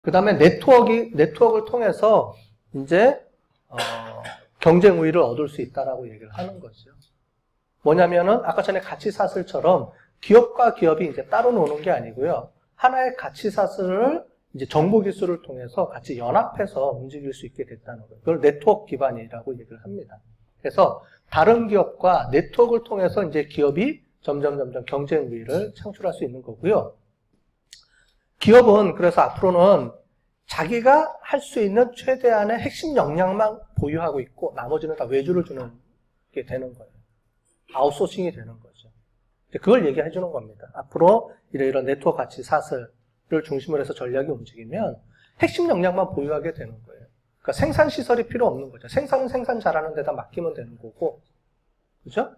그 다음에 네트워크를 통해서 이제, 경쟁 우위를 얻을 수 있다라고 얘기를 하는 거죠. 뭐냐면은, 아까 전에 가치사슬처럼 기업과 기업이 이제 따로 노는 게 아니고요. 하나의 가치사슬을 이제 정보기술을 통해서 같이 연합해서 움직일 수 있게 됐다는 거예요. 그걸 네트워크 기반이라고 얘기를 합니다. 그래서 다른 기업과 네트워크를 통해서 이제 기업이 점점 경쟁 우위를 창출할 수 있는 거고요. 기업은 그래서 앞으로는 자기가 할 수 있는 최대한의 핵심 역량만 보유하고 있고 나머지는 다 외주를 주는 게 되는 거예요. 아웃소싱이 되는 거죠. 그걸 얘기해 주는 겁니다. 앞으로 이런 네트워크 가치 사슬을 중심으로 해서 전략이 움직이면 핵심 역량만 보유하게 되는 거예요. 그러니까 생산 시설이 필요 없는 거죠. 생산은 생산 잘하는 데다 맡기면 되는 거고. 그죠?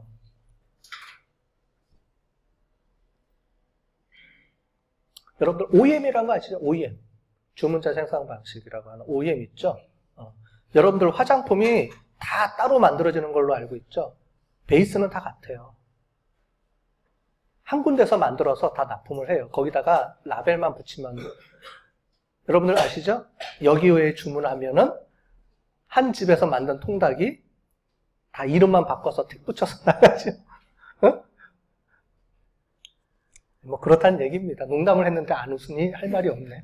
여러분들 OEM이라는 거 아시죠? OEM. 주문자 생산 방식이라고 하는 OEM 있죠? 여러분들 화장품이 다 따로 만들어지는 걸로 알고 있죠? 베이스는 다 같아요. 한 군데서 만들어서 다 납품을 해요. 거기다가 라벨만 붙이면. 여러분들 아시죠? 여기요에 주문하면은 한 집에서 만든 통닭이 다 이름만 바꿔서 틱 붙여서 나가죠. 뭐 그렇다는 얘기입니다. 농담을 했는데 안 웃으니 할 말이 없네.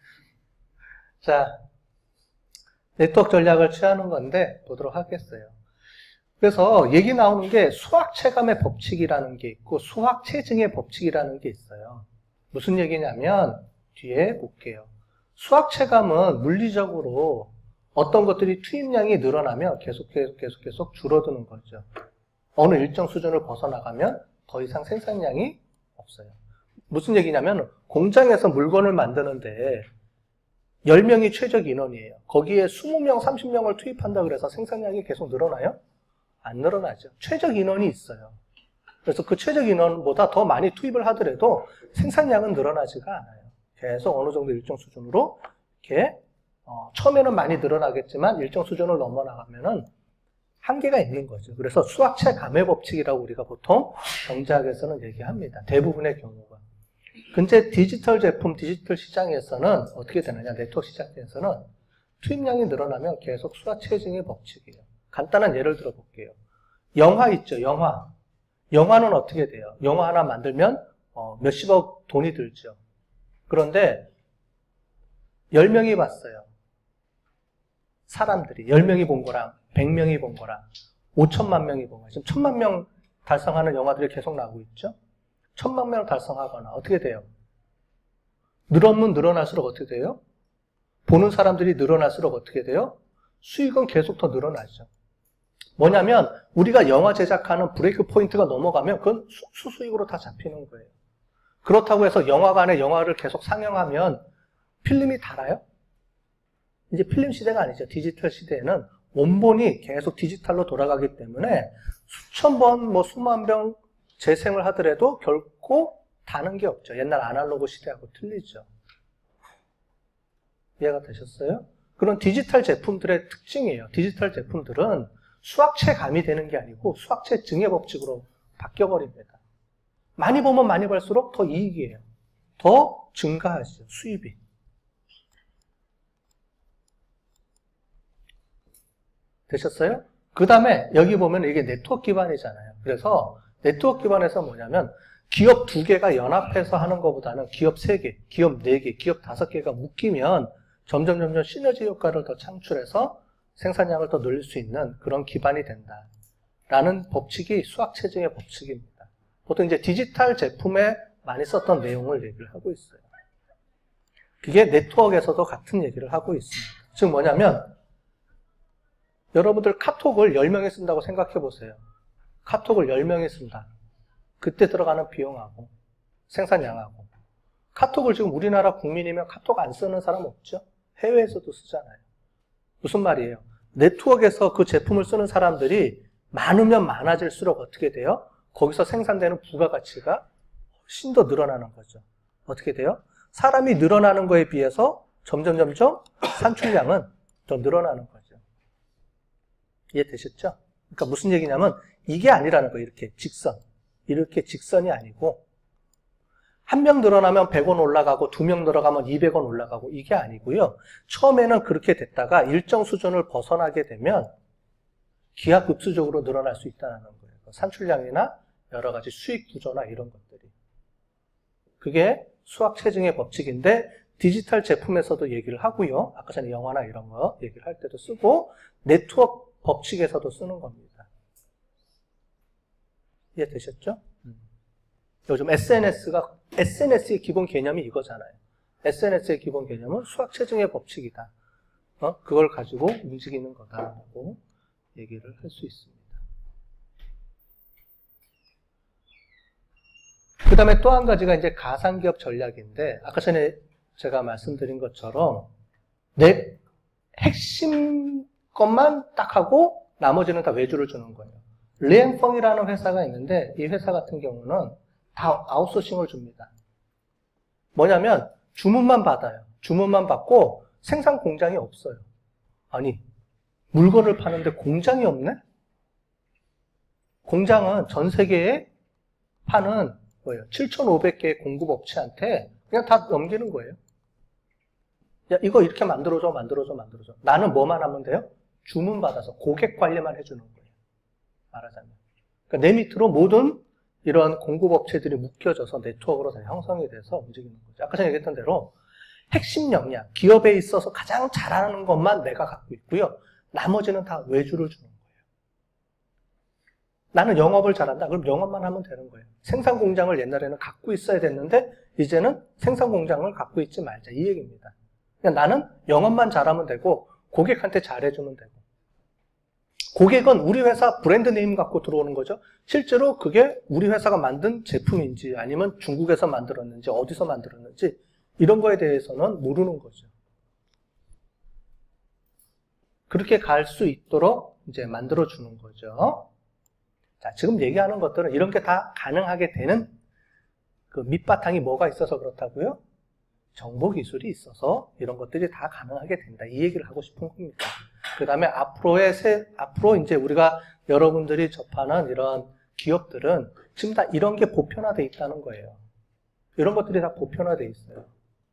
자, 네트워크 전략을 취하는 건데 보도록 하겠어요. 그래서 얘기 나오는 게 수학체감의 법칙이라는 게 있고 수학체증의 법칙이라는 게 있어요. 무슨 얘기냐면 뒤에 볼게요. 수학체감은 물리적으로 어떤 것들이 투입량이 늘어나면 계속 줄어드는 거죠. 어느 일정 수준을 벗어나가면 더 이상 생산량이 없어요. 무슨 얘기냐면 공장에서 물건을 만드는데 10명이 최적 인원이에요. 거기에 20명, 30명을 투입한다 그래서 생산량이 계속 늘어나요? 안 늘어나죠. 최적 인원이 있어요. 그래서 그 최적 인원보다 더 많이 투입을 하더라도 생산량은 늘어나지가 않아요. 계속 어느 정도 일정 수준으로 이렇게 처음에는 많이 늘어나겠지만 일정 수준을 넘어나가면은 한계가 있는 거죠. 그래서 수학체 감의 법칙이라고 우리가 보통 경제학에서는 얘기합니다. 대부분의 경우가. 근데 디지털 제품, 디지털 시장에서는 어떻게 되느냐, 네트워크 시장에서는 투입량이 늘어나면 계속 수학체증의 법칙이에요. 간단한 예를 들어 볼게요. 영화 있죠, 영화. 영화는 어떻게 돼요? 영화 하나 만들면 몇십억 돈이 들죠. 그런데 10명이 봤어요. 사람들이 10명이 본 거랑 100명이 본 거랑 5천만 명이 본 거예요. 지금 1000만 명 달성하는 영화들이 계속 나오고 있죠. 1000만 명을 달성하거나 어떻게 돼요? 늘어나면 늘어날수록 어떻게 돼요? 보는 사람들이 늘어날수록 어떻게 돼요? 수익은 계속 더 늘어나죠. 뭐냐면 우리가 영화 제작하는 브레이크 포인트가 넘어가면 그건 수수익으로 다 잡히는 거예요. 그렇다고 해서 영화관에 영화를 계속 상영하면 필름이 닳아요? 이제 필름 시대가 아니죠. 디지털 시대에는 원본이 계속 디지털로 돌아가기 때문에 수천 번, 수만 번 재생을 하더라도 결코 다는 게 없죠. 옛날 아날로그 시대하고 틀리죠. 이해가 되셨어요? 그런 디지털 제품들의 특징이에요. 디지털 제품들은 수학체 감이 되는 게 아니고 수학체 증의 법칙으로 바뀌어버립니다. 많이 보면 많이 볼수록 더 이익이에요. 더 증가하죠. 수입이. 되셨어요? 그 다음에 여기 보면 이게 네트워크 기반이잖아요. 그래서 네트워크 기반에서 뭐냐면 기업 2개가 연합해서 하는 것보다는 기업 3개, 기업 4개, 기업 5개가 묶이면 점점 시너지 효과를 더 창출해서 생산량을 더 늘릴 수 있는 그런 기반이 된다. 라는 법칙이 수학체증의 법칙입니다. 보통 이제 디지털 제품에 많이 썼던 내용을 얘기를 하고 있어요. 그게 네트워크에서도 같은 얘기를 하고 있습니다. 즉 뭐냐면 여러분들 카톡을 10명이 쓴다고 생각해 보세요. 카톡을 10명이 쓴다. 그때 들어가는 비용하고 생산량하고 카톡을 지금 우리나라 국민이면 카톡 안 쓰는 사람 없죠? 해외에서도 쓰잖아요. 무슨 말이에요? 네트워크에서 그 제품을 쓰는 사람들이 많으면 많아질수록 어떻게 돼요? 거기서 생산되는 부가가치가 훨씬 더 늘어나는 거죠. 어떻게 돼요? 사람이 늘어나는 거에 비해서 점점 산출량은 더 늘어나는 거죠. 이해되셨죠? 그러니까 무슨 얘기냐면 이게 아니라는 거예요. 이렇게 직선이 아니고 한 명 늘어나면 100원 올라가고 2명 늘어가면 200원 올라가고 이게 아니고요. 처음에는 그렇게 됐다가 일정 수준을 벗어나게 되면 기하급수적으로 늘어날 수 있다는 거예요. 산출량이나 여러 가지 수익 구조나 이런 것들이. 그게 수학 체증의 법칙인데 디지털 제품에서도 얘기를 하고요. 아까 전에 영화나 이런 거 얘기를 할 때도 쓰고 네트워크 법칙에서도 쓰는 겁니다. 이해되셨죠? 요즘 SNS의 기본 개념이 이거잖아요. SNS의 기본 개념은 수학 체증의 법칙이다. 그걸 가지고 움직이는 거다라고 얘기를 할 수 있습니다. 그 다음에 또 한 가지가 이제 가상기업 전략인데, 아까 전에 제가 말씀드린 것처럼 내 핵심 것만 딱 하고 나머지는 다 외주를 주는 거예요. 리엔펑이라는 회사가 있는데 이 회사 같은 경우는 다 아웃소싱을 줍니다. 뭐냐면 주문만 받아요. 주문만 받고 생산 공장이 없어요. 아니, 물건을 파는데 공장이 없네? 공장은 전 세계에 파는 뭐예요? 7,500개의 공급업체한테 그냥 다 넘기는 거예요. 야, 이거 이렇게 만들어줘. 나는 뭐만 하면 돼요? 주문 받아서 고객 관리만 해주는 거예요. 말하자면. 그러니까 내 밑으로 모든 이런 공급업체들이 묶여져서 네트워크로 다 형성이 돼서 움직이는 거죠. 아까 전에 얘기했던 대로 핵심 역량, 기업에 있어서 가장 잘하는 것만 내가 갖고 있고요. 나머지는 다 외주를 주는 거예요. 나는 영업을 잘한다. 그럼 영업만 하면 되는 거예요. 생산 공장을 옛날에는 갖고 있어야 됐는데 이제는 생산 공장을 갖고 있지 말자. 이 얘기입니다. 그냥 나는 영업만 잘하면 되고 고객한테 잘해주면 되고. 고객은 우리 회사 브랜드 네임 갖고 들어오는 거죠. 실제로 그게 우리 회사가 만든 제품인지 아니면 중국에서 만들었는지 어디서 만들었는지 이런 거에 대해서는 모르는 거죠. 그렇게 갈 수 있도록 이제 만들어주는 거죠. 자, 지금 얘기하는 것들은 이런 게 다 가능하게 되는 그 밑바탕이 뭐가 있어서 그렇다고요? 정보기술이 있어서 이런 것들이 다 가능하게 된다. 이 얘기를 하고 싶은 겁니다. 그 다음에 앞으로 이제 우리가 여러분들이 접하는 이런 기업들은 지금 다 이런 게 보편화되어 있다는 거예요. 이런 것들이 다 보편화되어 있어요.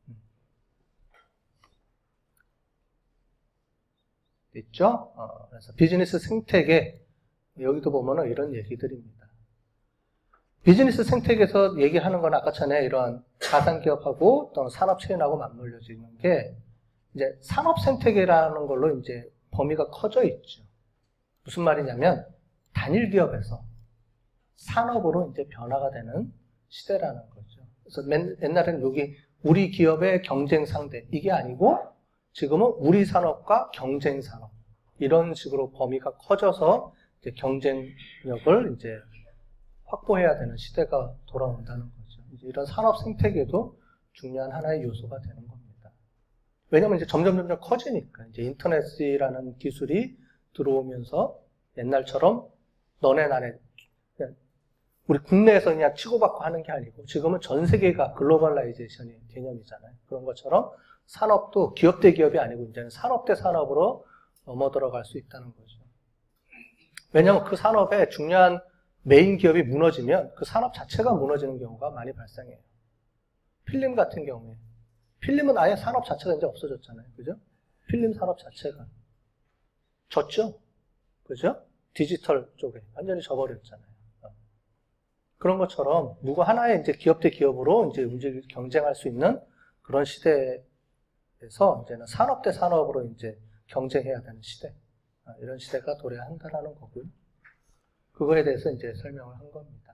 있죠? 그래서 비즈니스 생태계, 여기도 보면은 이런 얘기들입니다. 비즈니스 생태계에서 얘기하는 건 아까 전에 이런 가상기업하고 또 산업체인하고 맞물려지는 게 이제 산업 생태계라는 걸로 이제 범위가 커져 있죠. 무슨 말이냐면 단일 기업에서 산업으로 이제 변화가 되는 시대라는 거죠. 그래서 옛날에는 여기 우리 기업의 경쟁 상대 이게 아니고 지금은 우리 산업과 경쟁 산업 이런 식으로 범위가 커져서 이제 경쟁력을 이제 확보해야 되는 시대가 돌아온다는 거죠. 이제 이런 산업 생태계도 중요한 하나의 요소가 되는 겁니다. 왜냐면 이제 점점 커지니까 이제 인터넷이라는 기술이 들어오면서 옛날처럼 너네 나네 우리 국내에서 그냥 치고받고 하는 게 아니고 지금은 전 세계가 글로벌라이제이션의 개념이잖아요. 그런 것처럼 산업도 기업 대 기업이 아니고 이제는 산업 대 산업으로 넘어들어갈 수 있다는 거죠. 왜냐하면 그 산업의 중요한 메인 기업이 무너지면 그 산업 자체가 무너지는 경우가 많이 발생해요. 필름 같은 경우에 필름은 아예 산업 자체가 이제 없어졌잖아요. 그죠? 필름 산업 자체가 졌죠? 그죠? 디지털 쪽에 완전히 져버렸잖아요. 그런 것처럼 누구 하나의 이제 기업 대 기업으로 이제 경쟁할 수 있는 그런 시대에서 이제는 산업 대 산업으로 이제 경쟁해야 되는 시대. 이런 시대가 도래한다라는 거고요. 그거에 대해서 이제 설명을 한 겁니다.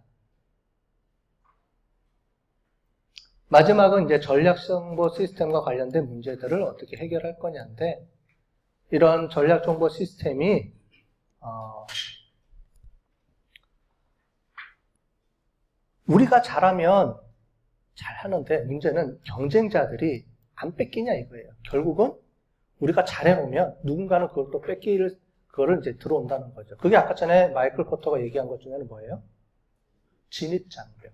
마지막은 이제 전략정보 시스템과 관련된 문제들을 어떻게 해결할 거냐인데, 이런 전략정보 시스템이, 우리가 잘하면 잘하는데, 문제는 경쟁자들이 안 뺏기냐 이거예요. 결국은 우리가 잘해놓으면 누군가는 그걸 또 그거를 이제 들어온다는 거죠. 그게 아까 전에 마이클 포터가 얘기한 것 중에는 뭐예요? 진입장벽.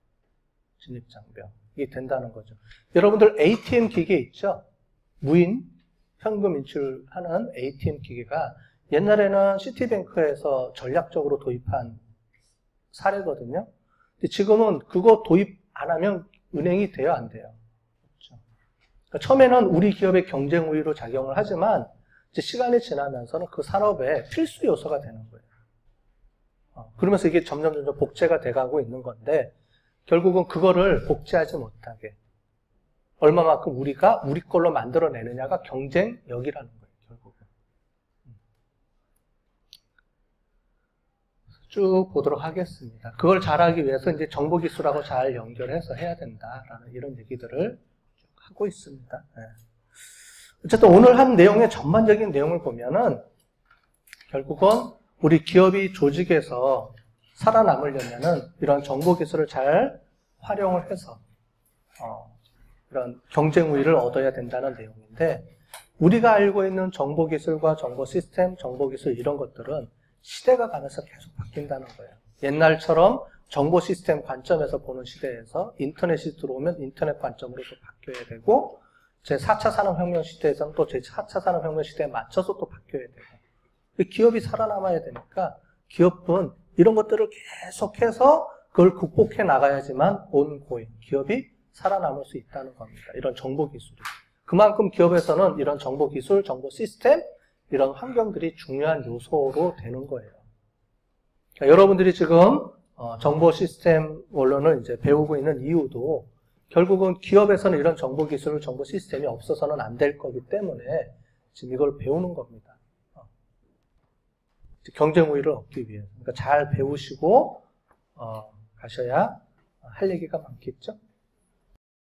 이게 된다는 거죠. 여러분들 ATM 기계 있죠? 무인 현금 인출하는 ATM 기계가 옛날에는 시티뱅크에서 전략적으로 도입한 사례거든요. 근데 지금은 그거 도입 안 하면 은행이 돼요, 안 돼요? 그렇죠. 그러니까 처음에는 우리 기업의 경쟁 우위로 작용을 하지만 이제 시간이 지나면서는 그 산업의 필수 요소가 되는 거예요. 그러면서 이게 점점 복제가 돼가고 있는 건데 결국은 그거를 복제하지 못하게 얼마만큼 우리가 우리 걸로 만들어내느냐가 경쟁력이라는 거예요, 결국은. 쭉 보도록 하겠습니다. 그걸 잘하기 위해서 이제 정보기술하고 잘 연결해서 해야 된다라는 이런 얘기들을 하고 있습니다. 네. 어쨌든 오늘 한 내용의 전반적인 내용을 보면은 결국은 우리 기업이 조직에서 살아남으려면은 이런 정보기술을 잘 활용을 해서 이런 경쟁 우위를 얻어야 된다는 내용인데 우리가 알고 있는 정보기술과 정보 시스템, 정보기술 이런 것들은 시대가 가면서 계속 바뀐다는 거예요. 옛날처럼 정보 시스템 관점에서 보는 시대에서 인터넷이 들어오면 인터넷 관점으로 또 바뀌어야 되고 제4차 산업혁명 시대에서는 또 제4차 산업혁명 시대에 맞춰서 또 바뀌어야 되고 기업이 살아남아야 되니까 기업은 이런 것들을 계속해서 그걸 극복해 나가야지만 온고잉 기업이 살아남을 수 있다는 겁니다. 이런 정보기술이. 그만큼 기업에서는 이런 정보기술, 정보 시스템 이런 환경들이 중요한 요소로 되는 거예요. 그러니까 여러분들이 지금 정보 시스템 원론을 이제 배우고 있는 이유도 결국은 기업에서는 이런 정보 기술, 정보 시스템이 없어서는 안 될 거기 때문에 지금 이걸 배우는 겁니다. 경쟁 우위를 얻기 위해서. 그러니까 잘 배우시고 가셔야 할 얘기가 많겠죠.